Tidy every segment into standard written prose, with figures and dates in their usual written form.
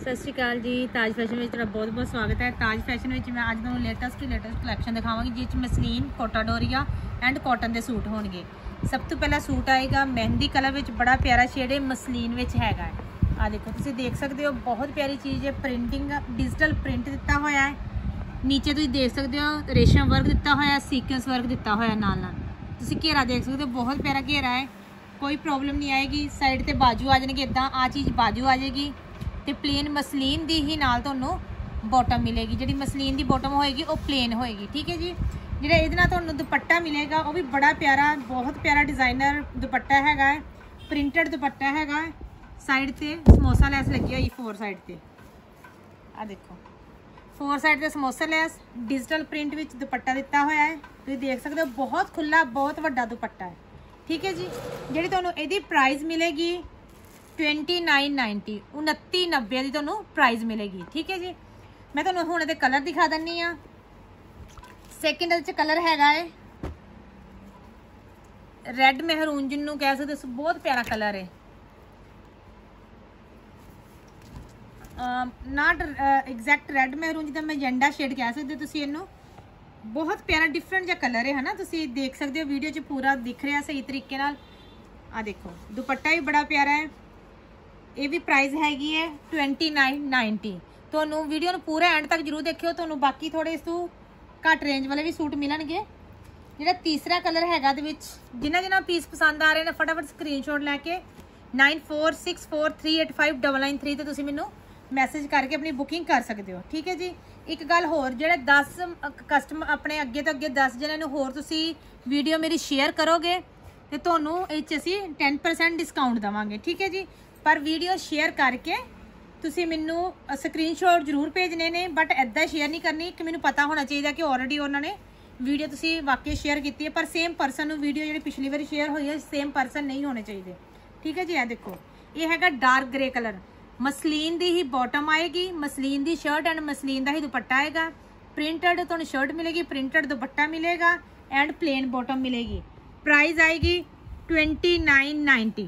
सत श्री अकाल जी। ताज फैशन में तेरा बहुत बहुत स्वागत है। ताज फैशन में मैं अज तुहानूं लेटेस्ट कलैक्शन दिखावांगी जिस muslin Kota Doria and cotton के सूट होणगे। सब तो पहला सूट आएगा मेहंदी कलर में, बड़ा प्यारा शेड है, मसलीन में हैगा। आ देखो तुसीं देख सकते हो, बहुत प्यारी चीज़ है। प्रिंटिंग डिजिटल प्रिंट दिता होया है। नीचे तुसीं देख सकते हो रेशम वर्क दिता होया, सीक्वेंस वर्क दिता होया, नाल तुसीं घेरा देख सकते हो, बहुत प्यारा घेरा है, कोई प्रॉब्लम नहीं आएगी। साइड ते बाजू आ जाएंगे, इदा आ चीज़ बाजू आ जाएगी। तो प्लेन मसलीन दी ही नाल तुहानूं बॉटम मिलेगी, जी मसलीन दी बॉटम होएगी वो प्लेन होएगी। ठीक है जी। जिहड़ा इहदे नाल तुहानूं दुपट्टा मिलेगा वो भी बड़ा प्यारा, बहुत प्यारा डिज़ाइनर दुपट्टा हैगा है, प्रिंटेड दुपट्टा हैगा है। साइड ते समोसा लैस लगी हुई, फोर साइड ते आ देखो, फोर साइड ते समोसा लैस डिजिटल प्रिंट विच दुपट्टा दिता होया है। तुसीं देख सकते हो, बहुत खुला बहुत वड्डा दुपट्टा है। ठीक है जी। जिहड़ी तुहानूं इहदी प्राइस मिलेगी 2990, 2990 की तुहानूं प्राइस मिलेगी। ठीक है जी। मैं तुहानूं हुण इहदे कलर दिखा दिंदी हाँ। सैकेंड इहदे कलर हैगा है रैड महरून, जिन्होंने कह सकते हो, बहुत प्यारा कलर है। नॉट एग्जैक्ट रैड महरून, जिदा मैजेंडा शेड कह सकते हो तुसीं इहनूं। बहुत प्यारा डिफरेंट जिहा कलर है ना, तुसीं देख सकते हो वीडियो च पूरा दिख रहा सही तरीके नाल। आ देखो दुपट्टा भी बड़ा प्यारा है। ये भी प्राइस हैगी है 2990। तो वीडियो पूरा एंड तक जरूर देखियो, तो बाकी थोड़े इस घट रेंज वाले भी सूट मिलणगे। जिहड़ा तीसरा कलर हैगा दे विच जिन्हां पीस पसंद आ रहे हैं फटाफट स्क्रीनशॉट लैके 9464385993 ते तुसीं मैनूं मैसेज करके अपनी बुकिंग कर सकते हो। ठीक है जी। एक गल होर, जिहड़े 10 कस्टमर अपने अगे तो अगे 10 जणिਆਂ ਨੂੰ होर तुसीं वीडियो मेरी शेयर करोगे तो तुहानूं इह 'च असीं 10% डिस्काउंट देवांगे। ठीक है जी। पर वीडियो शेयर करके तुसीं मैनू स्क्रीनशॉट जरूर भेजने ने, बट इदा शेयर नहीं करनी कि मैनू पता होना चाहिए कि ऑलरेडी उन्होंने वीडियो तुसीं वाकई शेयर की है, पर सेम परसन नूं वीडियो जी पिछली बार शेयर हुई है सेम परसन नहीं होने चाहिए। ठीक है जी। यह देखो, ये हैगा डार्क ग्रे कलर, मसलीन दी ही बॉटम आएगी, मसलीन दी शर्ट एंड मसलीन दा ही दुपट्टा आएगा। प्रिंटेड तुहानूं शर्ट मिलेगी, प्रिंटेड दुपट्टा मिलेगा एंड प्लेन बॉटम मिलेगी। प्राइस आएगी 2990,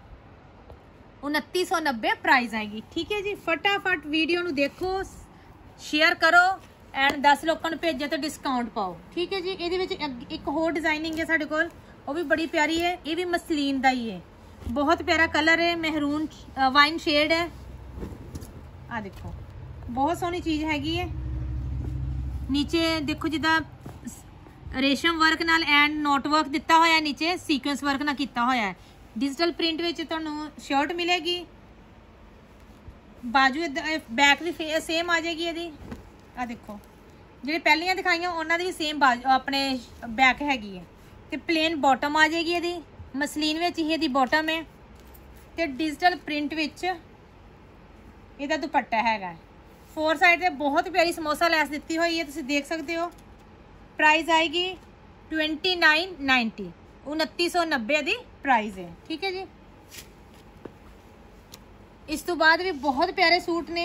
2990 प्राइस आएगी। ठीक है जी। फटाफट वीडियो नूं देखो, शेयर करो एंड 10 लोगों को भेजो तो डिस्काउंट पाओ। ठीक है जी। ये एक होर डिजाइनिंग है साडे कोल, वो भी बड़ी प्यारी है। ये भी मसलीन दा ही है, बहुत प्यारा कलर है, महरून वाइन शेड है। आ देखो बहुत सोहनी चीज़ हैगी है। नीचे देखो जिदा रेशम वर्क नाल एंड नोट वर्क दिता होया, नीचे सीक्वेंस वर्क ना किया होया है। डिजिटल प्रिंट विच तुहानूं शर्ट मिलेगी, बाजू बैक भी सेम आ जाएगी यदि। आ देखो जी पहलियां दिखाइयां उन्होंने भी सेम बाजू अपने बैक हैगी है। तो प्लेन बॉटम आ जाएगी यदि, मसलीन विच ही यदि बॉटम है, तो डिजिटल प्रिंट विच इहदा दुपट्टा हैगा। फोर साइड से बहुत प्यारी समोसा लैस दी हुई है, तुसीं देख सकते हो। प्राइस आएगी 2990, 2990 की प्राइस है। ठीक है जी। इस तो बाद भी बहुत प्यारे सूट ने,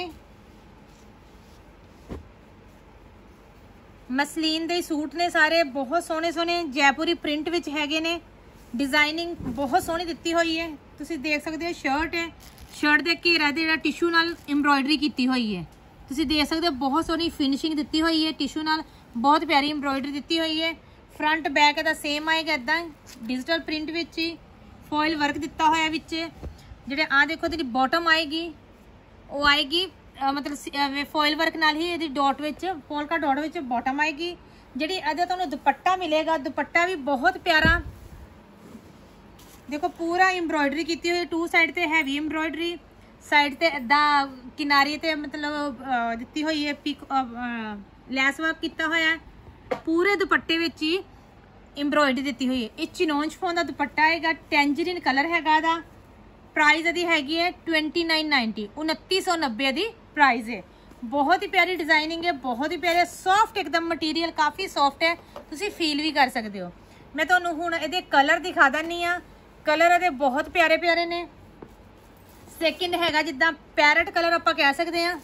मसलीन दे सूट ने सारे, बहुत सोहने सोहने जयपुरी प्रिंट विच हैगे ने। डिजाइनिंग बहुत सोहनी दिती हुई है, तुसीं देख सकते हो। शर्ट है, शर्ट दे घेरा दे टिशू नाल एम्ब्रॉयडरी की हुई है, तुसीं देख सकते हो। बहुत सोहनी फिनिशिंग दी हुई है, टिशू नाल बहुत प्यारी एम्ब्रॉयडरी दी हुई है। फ्रंट बैक दा सेम आएगा, इदा डिजिटल प्रिंट विच ही फॉइल वर्क दिता होया विच। जिहड़े आ देखो तेरी बॉटम आएगी वो आएगी मतलब फॉइल वर्क नाल ही इहदी डॉट विच, पोलका डॉट विच बॉटम आएगी। जिहड़ी इहदा तुहानूं दुपट्टा मिलेगा, दुपट्टा भी बहुत प्यारा देखो, पूरा एम्ब्रॉयडरी की हुई, टू साइड ते हैवी एम्ब्रॉयडरी, साइड ते इदा किनारे ते मतलब दिती हुई है, पिक लैस वर्क किया होया है। पूरे दुपट्टे विच ही एम्ब्रॉयडरी दी हुई है। ये चिनोन शिफॉन का दुपट्टा आएगा, टेंजरीन कलर हैगा दा। प्राइस यदि हैगी है 2990, 2990 की प्राइस है। बहुत ही प्यारी डिजाइनिंग है, बहुत ही प्यारे, सॉफ्ट एकदम मटीरियल, काफ़ी सॉफ्ट है, तुसीं फील भी कर सकते हो। मैं तुहानूं हुण इहदे कलर दिखा दिंदी हाँ। कलर इहदे बहुत प्यारे प्यारे ने। सैकेंड हैगा जिद्दां पैरट कलर आपां कह सकते हैं।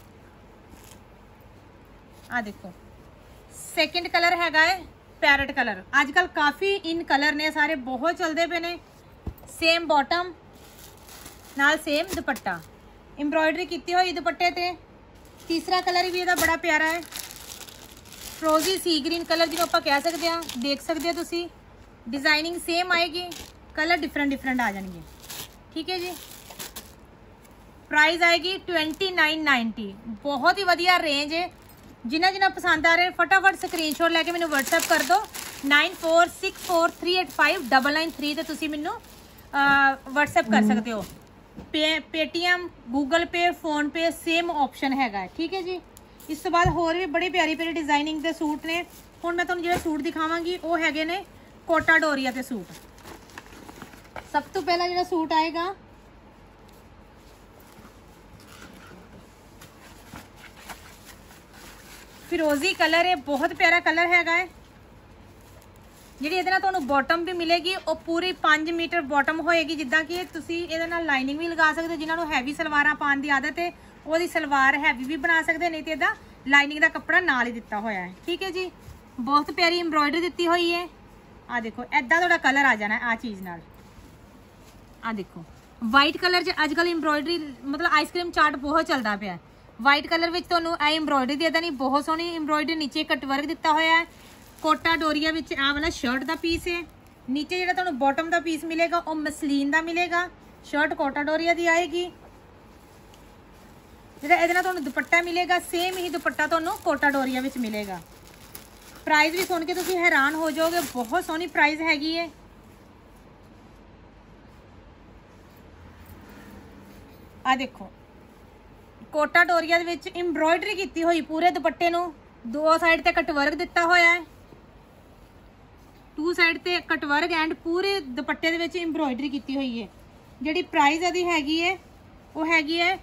आ देखो सैकेंड कलर हैगा है पैरट कलर। आजकल काफ़ी इन कलर ने सारे, बहुत चलते पे ने। सेम बॉटम नाल सेम दुपट्टा, एम्ब्रॉयडरी की हुई दुपट्टे ते। तीसरा कलर भी इहदा बड़ा प्यारा है, फ्रोजी सी ग्रीन कलर जिन्हों आप कह सकते हैं। देख सकते हो तुसी डिजाइनिंग सेम आएगी, कलर डिफरेंट आ जाएंगे। ठीक है जी। प्राइस आएगी 2990। बहुत ही वधिया रेंज है। जिन्हें पसंद आ रहे हैं फटाफट स्क्रीनशॉट लैके मैंने व्हाट्सएप कर दो 9464385993 ते तुसी मैनू व्हाट्सएप कर सकते हो। Paytm, Google Pay, PhonePe same option हैगा। ठीक है जी। इस तो बाद होर भी बड़े प्यारी प्यारी डिजाइनिंग के सूट ने। हुण मैं तुहानूं जिहड़े सूट दिखावांगी वो हैगे ने कोटा डोरिया के सूट। सब तो पहला जिहड़ा सूट आएगा फिरोजी कलर है, बहुत प्यारा कलर हैगा है। जिहड़ी इहदे नाल तुहानूं बॉटम भी मिलेगी वो पूरी 5 मीटर बॉटम होएगी, जिद्दां कि तुसीं इहदे नाल लाइनिंग भी लगा सकते हो। जिन्हां नूं हैवी सलवारां पाउण दी आदत है ਉਹਦੀ सलवार हैवी भी बना सकते, नहीं तो ਇਹਦਾ लाइनिंग का कपड़ा नाल ही दिता होया है। ठीक है जी। बहुत प्यारी एम्ब्रॉयडरी दी हुई है। आ देखो ऐदा थोड़ा कलर आ जाना आ चीज़ नाल। आ देखो वाइट कलर च अजकल एम्ब्रॉयडरी मतलब आइसक्रीम चार्ट बहुत चलता पाया। वाइट कलर में तुहानूं ए एम्ब्रॉयडरी दी नहीं, बहुत सोहनी एम्ब्रॉयडरी नीचे कटवर्क दिता होया है। कोटा डोरिया विच आ वाला शर्ट का पीस है। नीचे जिहड़ा तुहानूं बॉटम का पीस मिलेगा वो मसलीन का मिलेगा। शर्ट कोटा डोरिया दी आएगी। ਜਿਹੜਾ ਇਹਦੇ ਨਾਲ ਤੁਹਾਨੂੰ ਦੁਪੱਟਾ ਮਿਲੇਗਾ सेम ही दुपट्टा ਤੁਹਾਨੂੰ कोटा डोरिया ਵਿੱਚ मिलेगा। प्राइस भी सुन के ਤੁਸੀਂ हैरान हो जाओगे, बहुत सोहनी प्राइस हैगी है। आ देखो कोटा डोरिया ਦੇ ਵਿੱਚ एम्ब्रॉयडरी ਕੀਤੀ ਹੋਈ पूरे दुपट्टे ਨੂੰ। दो साइड ਤੇ कटवर्क ਦਿੱਤਾ होया है, टू साइड ਤੇ कटवर्क एंड पूरे दुपट्टे ਦੇ ਵਿੱਚ एम्ब्रॉयडरी ਕੀਤੀ ਹੋਈ है। ਜਿਹੜੀ प्राइस ਇਹਦੀ ਹੈਗੀ ਹੈ ਉਹ ਹੈਗੀ ਹੈ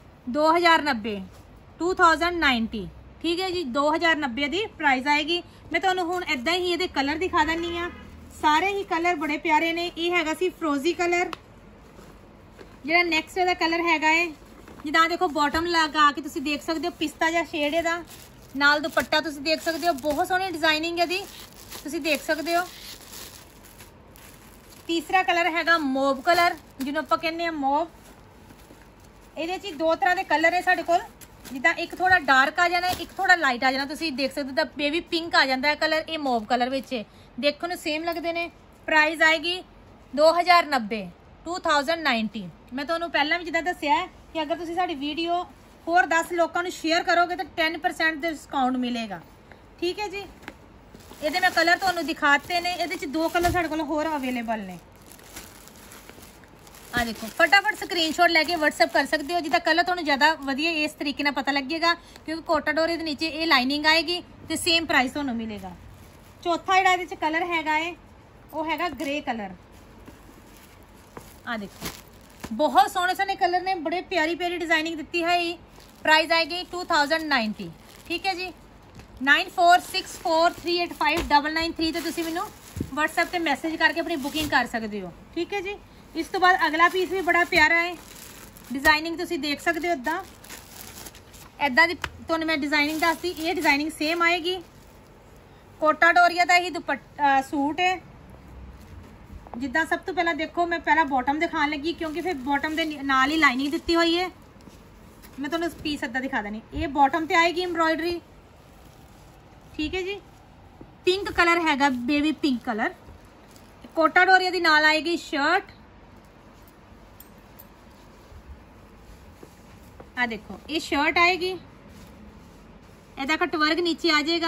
2090। ठीक है जी। 2090 की प्राइस आएगी। मैं तुहानूं हुण इदां ही ये कलर दिखा दिंदी हाँ। सारे ही कलर बड़े प्यारे ने। ये हैगा सी फ्रोजी कलर। जिहड़ा नैक्सट इहदा कलर हैगा है जिद्दां देखो बॉटम लगा के तुसीं देख सकते हो पिस्ता जिहा शेड इहदा, नाल दुपट्टा तुसीं देख सकते हो। बहुत सोहनी डिजाइनिंग इहदी तुसीं देख सकते हो। तीसरा कलर हैगा मोव कलर, जिन्हों आपां कहने आ मोव। ਇਹਦੇ 'ਚ दो तरह के कलर है साडे कोल। जिद्दां एक थोड़ा डार्क आ जाना, एक थोड़ा लाइट आ जाना। तुसीं देख सकते हो बेबी पिंक आ जाता है कलर, ये मोव कलर विच है। देखो नूं सेम लगते हैं। प्राइस आएगी 2090। मैं तुहानूं पहलां भी जिद्दां दस्सिया है कि अगर तुसीं साडी वीडियो होर 10 लोगों को शेयर करोगे तो 10% डिस्काउंट मिलेगा। ठीक है जी। ये मैं कलर तुहानूं दिखाते हैं। ये 2 कलर साडे कोल होर अवेलेबल ने। आ देखो फटाफट स्क्रीनशॉट लैके व्हाट्सएप कर सकते हो। जिदा कलर तुहानूं ज़्यादा वधिया इस तरीके नाल पता लगेगा, क्योंकि कोटा डोरे के नीचे ये लाइनिंग आएगी तो सेम प्राइस तुहानूं मिलेगा। चौथा जिहड़ा इहदे कलर हैगा है वो हैगा ग्रे कलर। आ देखो बहुत सोहने सोहने कलर ने, बड़े प्यारी प्यारी डिजाइनिंग दी है। प्राइस आएगी 2090। ठीक है जी। 9464385993 तो तुसीं मैनूं व्हाट्सएप ते मैसेज करके अपनी बुकिंग कर सकते हो। ठीक है जी। इस तो बाद अगला पीस भी बड़ा प्यारा है। डिजाइनिंग तुसीं देख सकते हो इदां दी तुहानूं मैं डिजाइनिंग दसदी। ये डिजाइनिंग सेम आएगी। कोटा डोरिया का ही दुपट्टा सूट है। जिद्दां सब तो पहला देखो मैं पहला बॉटम दिखाने लगी, क्योंकि फिर बॉटम के नाल ही लाइनिंग दी हुई है। मैं तुहानूं पीस अद्धा दिखा देनी। ये बॉटम ते आएगी एम्ब्रॉयडरी। ठीक है जी। पिंक कलर हैगा, baby pink colour. Kota Doria दी नाल आएगी शर्ट। आ देखो ये शर्ट आएगी, इहदा कटवर्क नीचे आ जाएगा,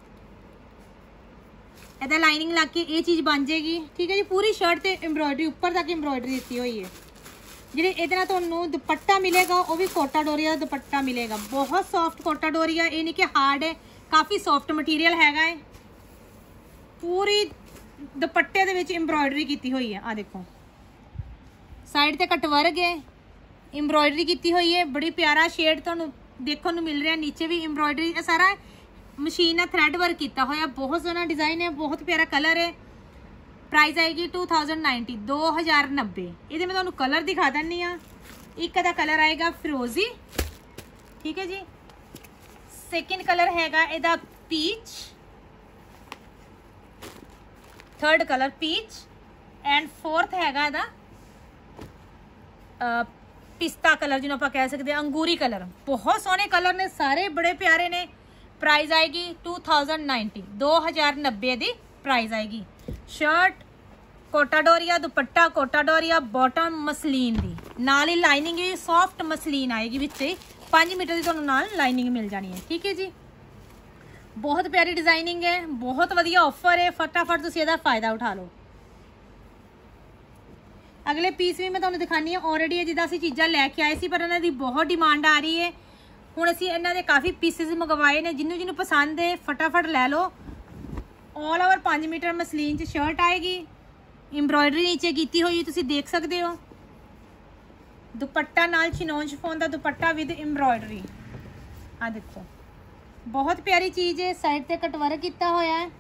इहदा लाइनिंग लग के ये चीज़ बन जाएगी। ठीक है जी। पूरी शर्ट ते एम्ब्रॉयडरी ऊपर तक एम्ब्रॉयडरी दी हुई है। जिहड़े इहदे नाल तुहानूं दुपट्टा मिलेगा वो भी कोटा डोरिया का दुपट्टा मिलेगा। बहुत सॉफ्ट कोटा डोरिया, ये नहीं कि हार्ड है, काफ़ी सॉफ्ट मटीरियल हैगा है। पूरी दुपट्टे दे विच एम्ब्रॉयडरी की हुई है। आ देखो साइड ते कटवर्क है, एम्ब्रॉयडरी की हुई है। बड़ी प्यारा शेड तुहानूं देखने को मिल रहा है। नीचे भी एम्ब्रॉयडरी सारा मशीन है, थ्रेड वर्क किया होया। बहुत सोहना डिजाइन है, बहुत प्यारा कलर है। प्राइस आएगी 2090 2090। ये मैं तुहानूं कलर दिखा दिंदी हाँ। एक दा कलर आएगा फिरोजी। ठीक है जी। सेकंड कलर हैगा इहदा peach. Third colour peach and fourth हैगा इहदा पिस्ता कलर जिन्होंने आप कह सकते हैं, अंगूरी कलर, बहुत सोहने कलर ने, सारे बड़े प्यारे ने। प्राइस आएगी 2090, 2090 दी प्राइस आएगी। Shirt Kota Doria, dupatta Kota Doria, bottom muslin दी, नाल ही लाइनिंग भी सॉफ्ट मसलीन आएगी, विच 5 मीटर की तुहानूं नाल लाइनिंग मिल जानी है। ठीक है जी, बहुत प्यारी डिजाइनिंग है, बहुत वधिया ऑफर है, फटाफट तुसीं इहदा फायदा उठा लो। अगले पीस भी मैं तुहानूं दिखानी है, ऑलरेडी जिद्दां असीं चीज़ां लैके आए सी, पर इन्हां दी बहुत डिमांड आ रही है। हुण असीं इन्हां दे काफ़ी पीसिस मंगवाए ने, जिन्होंने पसंद है फटाफट लै लो। ऑल ओवर 5 मीटर मसलीन च शर्ट आएगी, एम्ब्रॉयडरी नीचे की हुई तुसीं देख सकते हो। दुपट्टा नाल चिनोन शिफॉन का दुपट्टा विद एम्ब्रॉयडरी, आ देखो बहुत प्यारी चीज़ है। साइड ते कटवर्क किया होया है।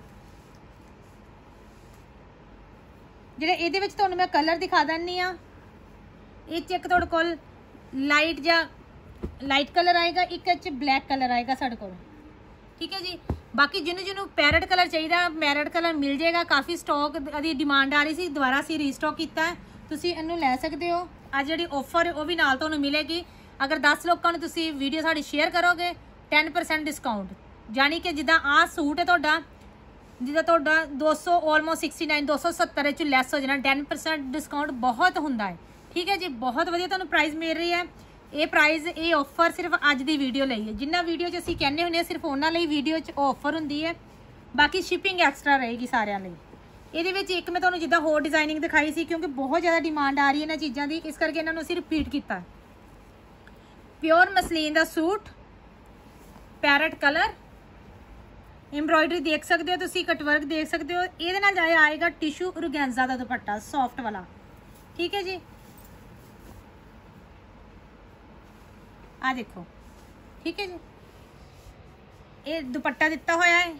ਜਿਹੜੇ ਇਹਦੇ ਵਿੱਚ ਤੁਹਾਨੂੰ मैं कलर दिखा ਦਿੰਨੀ ਆ, ਇਹ ਚ ਇੱਕ ਤੁਹਾਡੇ ਕੋਲ ਲਾਈਟ ਜਾਂ ਲਾਈਟ ਕਲਰ ਆਏਗਾ, ਇੱਕ ਚ ਬਲੈਕ ਕਲਰ ਆਏਗਾ ਸਾਡੇ ਕੋਲ। ਠੀਕ ਹੈ ਜੀ, ਬਾਕੀ ਜਿਹਨੂੰ ਪੈਰਟ ਕਲਰ ਚਾਹੀਦਾ ਮੈਰਟ ਕਲਰ ਮਿਲ ਜਾਏਗਾ। ਕਾਫੀ ਸਟਾਕ ਦੀ ਡਿਮਾਂਡ ਆ ਰਹੀ ਸੀ, ਦੁਬਾਰਾ ਅਸੀਂ ਰੀਸਟਾਕ ਕੀਤਾ ਹੈ, ਤੁਸੀਂ ਇਹਨੂੰ ਲੈ ਸਕਦੇ ਹੋ। ਅੱਜ ਜਿਹੜੀ ਆਫਰ ਉਹ ਵੀ ਨਾਲ ਤੁਹਾਨੂੰ ਮਿਲੇਗੀ। ਅਗਰ 10 ਲੋਕਾਂ ਨੂੰ ਤੁਸੀਂ ਵੀਡੀਓ ਸਾਡੀ ਸ਼ੇਅਰ ਕਰੋਗੇ 10% ਡਿਸਕਾਊਂਟ, ਯਾਨੀ ਕਿ ਜਿੱਦਾਂ ਆਹ ਸੂਟ ਹੈ ਤੁਹਾਡਾ, जिदा तुहाडा 200 ऑलमोस्ट 69 270 च लैस हो जाना। 10% डिस्काउंट बहुत हुंदा है। ठीक है जी, बहुत वधिया तुहानूं प्राइस मिल रही है। ये प्राइस ये ऑफर सिर्फ अज दी वीडियो लई है। जिन्ना वीडियो च असीं कहने हुंदे सिर्फ उन्हां लई वीडियो च ऑफर हुंदी है, बाकी शिपिंग एक्सट्रा रहेगी सारिਆਂ ਲਈ। ਇਹਦੇ ਵਿੱਚ ਇੱਕ ਮੈਂ ਤੁਹਾਨੂੰ ਜਿੱਦਾਂ ਹੋਰ ਡਿਜ਼ਾਈਨਿੰਗ ਦਿਖਾਈ ਸੀ, ਕਿਉਂਕਿ ਬਹੁਤ ਜ਼ਿਆਦਾ ਡਿਮਾਂਡ ਆ ਰਹੀ ਹੈ ਇਹਨਾਂ ਚੀਜ਼ਾਂ ਦੀ, ਇਸ ਕਰਕੇ ਇਹਨਾਂ ਨੂੰ ਅਸੀਂ ਰਿਪੀਟ ਕੀਤਾ। ਪਿਓਰ ਮਸਲੀਨ ਦਾ ਸੂਟ, ਪੈਰਟ कलर, एम्ब्रॉयडरी देख सकते हो तुसी, कटवर्क देख सकते हो। ये नाल आएगा टिशू ऑर्गेन्जा का दुपट्टा सॉफ्ट वाला। ठीक है जी, आ देखो। ठीक है जी, ये दुपट्टा दिता होया है।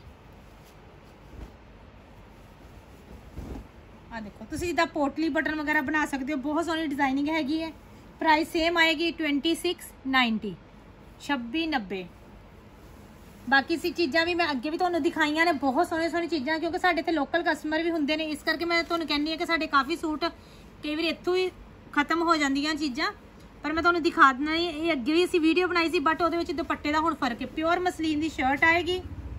आ देखो तुसी जिद्दां पोटली बटन वगैरह बना सकते हो, बहुत सोहनी डिजाइनिंग हैगी है। प्राइस सेम आएगी 2690, 2690। बाकी सी चीज़ां भी मैं अगे भी तुहानूं दिखाईयां ने, बहुत सोहनी सोहनी चीज़ां, क्योंकि साडे इत्थे लोकल कस्टमर भी हुंदे ने, इस करके मैं तुहानूं कहनी है कि साडे काफ़ी सूट कई बार इत्थों ही खत्म हो जांदियां चीज़ां, पर मैं तुहानूं दिखा देना। ये अगे भी असीं वीडियो बनाई सी, बट उहदे विच दुपट्टे दा हुण फर्क है। प्योर मसलीन दी शर्ट आएगी,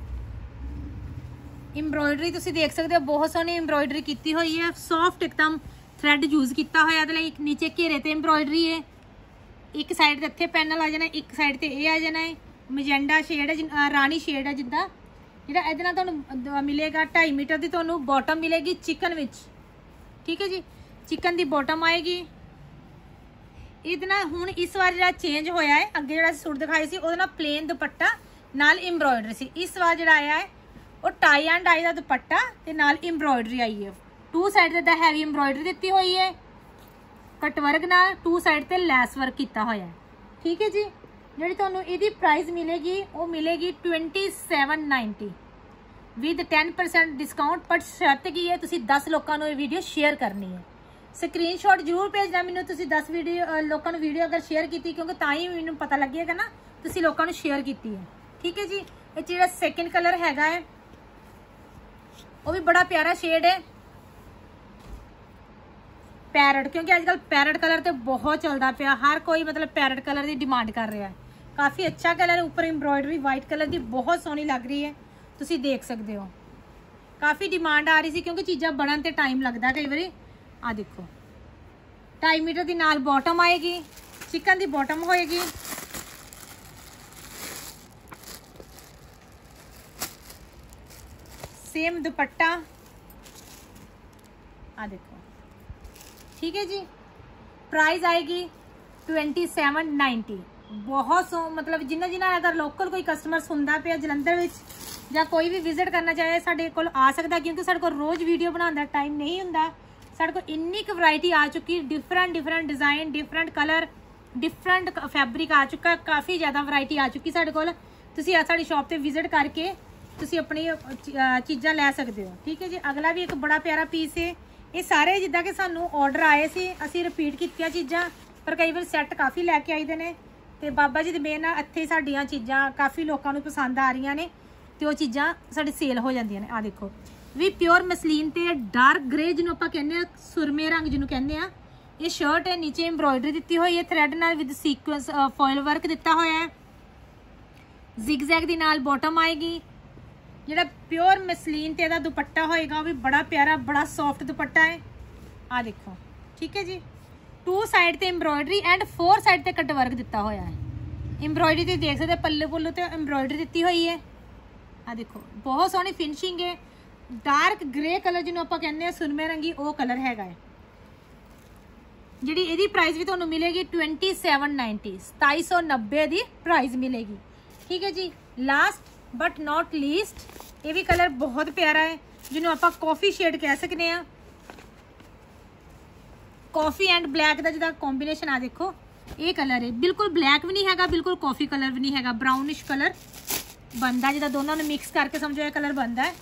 एम्ब्रॉयडरी तुसीं देख सकते हो, बहुत सोहनी एम्ब्रॉयडरी कीती हुई है, सॉफ्ट एकदम थ्रैड यूज़ किया होया। इहदे लई नीचे घेरे ते एम्ब्रॉयडरी है, एक साइड ते इत्थे पैनल आ जाना, एक साइड ते ये आ जाना है। मजेंडा शेड है, रानी शेड है जिद्दां, जिहड़ा इहदे नाल तुहानूं मिलेगा 2.5 मीटर की तुहानूं बॉटम मिलेगी चिकन विच। ठीक है जी, चिकन की बॉटम आएगी। इहदे नाल हुण इस बार जिहड़ा चेंज होया है, अगे जिहड़ा सूट दिखाई सी उहदे नाल प्लेन दुपट्टा नाल एम्ब्रॉयडरी सी, इस बार जिहड़ा आया है वो टाई एंड डाई दा दुपट्टा ते नाल एम्ब्रॉयडरी आई है। 2 साइड ते हैवी एम्ब्रॉयडरी दित्ती हुई है, कटवर्क नाल 2 साइड ते लैस वर्क किया होया है। ठीक है जी, जी तुहानूं इहदी प्राइस मिलेगी वो मिलेगी 2790 विद 10% डिस्काउंट। बट शर्त की है, तुसीं 10 लोगों को ये वीडियो शेयर करनी है। स्क्रीनशॉट जरूर भेजना मैनूं, तुसीं 10 लोगों को वीडियो अगर शेयर की, क्योंकि तां ही मैनूं पता लगेगा ना तुसीं लोगों को शेयर की है। ठीक है जी, ये जिहड़ा सेकंड कलर हैगा है वो भी बड़ा प्यारा शेड है, पैरट, क्योंकि आजकल पैरट कलर तो बहुत चलता पाया, हर कोई मतलब पैरट कलर की डिमांड कर रहा है। काफ़ी अच्छा कलर है, ऊपर एम्ब्रॉयडरी वाइट कलर की बहुत सोहनी लग रही है, तुसी देख सकते हो। काफ़ी डिमांड आ रही थी, क्योंकि चीज़ां बनन ते टाइम लगता कई बारी। आ देखो 2.5 मीटर की नाल बॉटम आएगी, चिकन की बॉटम होएगी। सेम दुपट्टा, आ देखो। ठीक है जी, प्राइस आएगी 2790। बहुत सो मतलब जिन्हें अगर लोकल कोई कस्टमर सुनता पे जलंधर विच या कोई भी विजिट करना चाहे साढ़े कोल आ सकता, क्योंकि साढ़े कोल रोज़ वीडियो बनाने का टाइम नहीं होंदा। साढ़े कोल इन्नी क वैरायटी आ चुकी, different design, different colour, different fabric आ चुका, काफ़ी ज़्यादा वैरायटी आ चुकी साढ़े कोल। तुसीं साड़ी शॉप पे विजिट करके तुसीं अपनी चीज़ां लै सकते हो। ठीक है जी, अगला भी एक बड़ा प्यारा पीस है। ये सारे जिद्दां कि सानू ऑर्डर आए सी, असीं रिपीट कीतियां चीज़ां, पर कई बार सैट काफ़ी लैके आई दे ने, ते बाबा जी दी मेहर नाल इत्थे साडीआं चीज़ां काफ़ी लोकां नूं पसंद आ रही ने, ते ओह चीज़ां साडी सेल हो जांदियां ने। आ देखो भी प्योर मसलीन ते डार्क ग्रे जिन्हों आपां कहने सुरमे रंग जिन्हों कहने ਇਹ ਸ਼ਰਟ ਹੈ, ਨੀਚੇ ਐਮਬ੍ਰੋਇਡਰੀ ਦਿੱਤੀ ਹੋਈ ਹੈ ਥ੍ਰੈਡ ਨਾਲ ਵਿਦ ਸੀਕੁਐਂਸ ਫੋਇਲ ਵਰਕ ਦਿੱਤਾ ਹੋਇਆ ਹੈ। ਜ਼ਿਗਜ਼ੈਗ ਦੀ ਨਾਲ ਬॉटम ਆਏਗੀ। ਜਿਹੜਾ ਪਿਓਰ ਮਸਲੀਨ ਤੇ ਇਹਦਾ ਦੁਪੱਟਾ ਹੋਏਗਾ ਉਹ ਵੀ ਬੜਾ ਪਿਆਰਾ, ਬੜਾ ਸੌਫਟ ਦੁਪੱਟਾ ਹੈ। ਆ ਦੇਖੋ, ਠੀਕ ਹੈ ਜੀ। 2 ਸਾਈਡ ਤੇ ਐਮਬ੍ਰੋਇਡਰੀ ਐਂਡ 4 ਸਾਈਡ ਤੇ ਕੱਟ ਵਰਕ ਦਿੱਤਾ ਹੋਇਆ ਹੈ। ਐਮਬ੍ਰੋਇਡਰੀ ਤੇ ਦੇਖ ਸਕਦੇ ਪੱਲੇ ਪੁੱਲੂ ਤੇ ਐਮਬ੍ਰੋਇਡਰੀ ਦਿੱਤੀ ਹੋਈ ਹੈ। ਆ ਦੇਖੋ, ਬਹੁਤ ਸੋਹਣੀ ਫਿਨਿਸ਼ਿੰਗ ਹੈ। ਡਾਰਕ ਗ੍ਰੇ ਕਲਰ ਜਿਹਨੂੰ ਆਪਾਂ ਕਹਿੰਦੇ ਆ ਸੁਰਮੇ ਰੰਗੀ, ਉਹ ਕਲਰ ਹੈਗਾ ਹੈ। ਜਿਹੜੀ ਇਹਦੀ ਪ੍ਰਾਈਸ ਵੀ ਤੁਹਾਨੂੰ ਮਿਲੇਗੀ 2790, 2790 ਦੀ ਪ੍ਰਾਈਸ ਮਿਲੇਗੀ। ਠੀਕ ਹੈ ਜੀ। ਲਾਸਟ ਬਟ ਨॉट ਲੀਸਟ, ਇਹ ਵੀ ਕਲਰ ਬਹੁਤ ਪਿਆਰਾ ਹੈ ਜਿਹਨੂੰ ਆਪਾਂ ਕਾਫੀ ਸ਼ੇਡ ਕਹਿ ਸਕਦੇ ਆ। ਕਾਫੀ ਐਂਡ ਬਲੈਕ ਦਾ ਜਿਹਦਾ ਕੰਬੀਨੇਸ਼ਨ ਆ ਦੇਖੋ, ਇਹ ਕਲਰ ਹੈ। ਬਿਲਕੁਲ ਬਲੈਕ ਵੀ ਨਹੀਂ ਹੈਗਾ, ਬਿਲਕੁਲ ਕਾਫੀ ਕਲਰ ਵੀ ਨਹੀਂ ਹੈਗਾ, ਬਰਾਊਨਿਸ਼ ਕਲਰ ਬਣਦਾ, ਜਿਹਦਾ ਦੋਨਾਂ ਨੂੰ ਮਿਕਸ ਕਰਕੇ ਸਮਝੋ ਇਹ ਕਲਰ ਬਣਦਾ ਹੈ।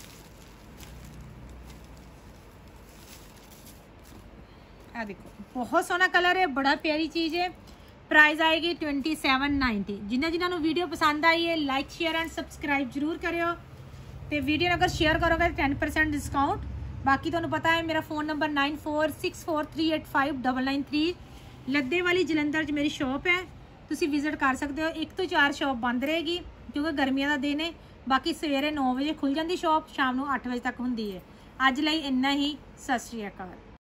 ਆ ਦੇਖੋ, ਬਹੁਤ ਸੋਹਣਾ ਕਲਰ ਹੈ, बड़ा प्यारी चीज़ है। प्राइस आएगी 2790। जिन्होंने ਨੂੰ ਵੀਡੀਓ ਪਸੰਦ ਆਈ ਹੈ ਲਾਈਕ ਸ਼ੇਅਰ ਐਂਡ ਸਬਸਕ੍ਰਾਈਬ ਜ਼ਰੂਰ ਕਰਿਓ ਤੇ ਵੀਡੀਓ ਨੂੰ ਅਗਰ ਸ਼ੇਅਰ ਕਰੋਗੇ ਤਾਂ 10% ਡਿਸਕਾਊਂਟ। ਬਾਕੀ ਤੁਹਾਨੂੰ ਪਤਾ ਹੈ ਮੇਰਾ ਫੋਨ ਨੰਬਰ 9464385993। ਲੱਦੇ ਵਾਲੀ ਜਲੰਧਰ 'ਚ ਮੇਰੀ ਸ਼ਾਪ ਹੈ, ਤੁਸੀਂ ਵਿਜ਼ਿਟ ਕਰ ਸਕਦੇ ਹੋ। 1 ਤੋਂ 4 ਸ਼ਾਪ ਬੰਦ ਰਹੇਗੀ ਕਿਉਂਕਿ ਗਰਮੀਆਂ ਦਾ ਦਿਨ ਹੈ। ਬਾਕੀ ਸਵੇਰੇ 9 ਵਜੇ ਖੁੱਲ ਜਾਂਦੀ ਸ਼ਾਪ, ਸ਼ਾਮ ਨੂੰ 8 ਵਜੇ ਤੱਕ ਹੁੰਦੀ ਹੈ। ਅੱਜ ਲਈ ਇੰਨਾ ਹੀ। ਸਤਿ ਸ਼੍ਰੀ ਅਕਾਲ।